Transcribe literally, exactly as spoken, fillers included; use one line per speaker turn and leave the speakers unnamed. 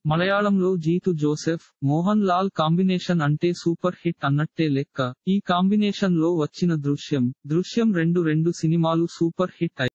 మలయాళంలో జీతు జోసెఫ్, మోహన్ లాల్ కాంబినేషన్ అంటే super hit అన్నట్టే లెక్క. ఈ కాంబినేషన్ లో వచ్చిన దృశ్యం, దృశ్యం రెండు రెండు సినిమాలు సూపర్ హిట్ అయ్యాయి.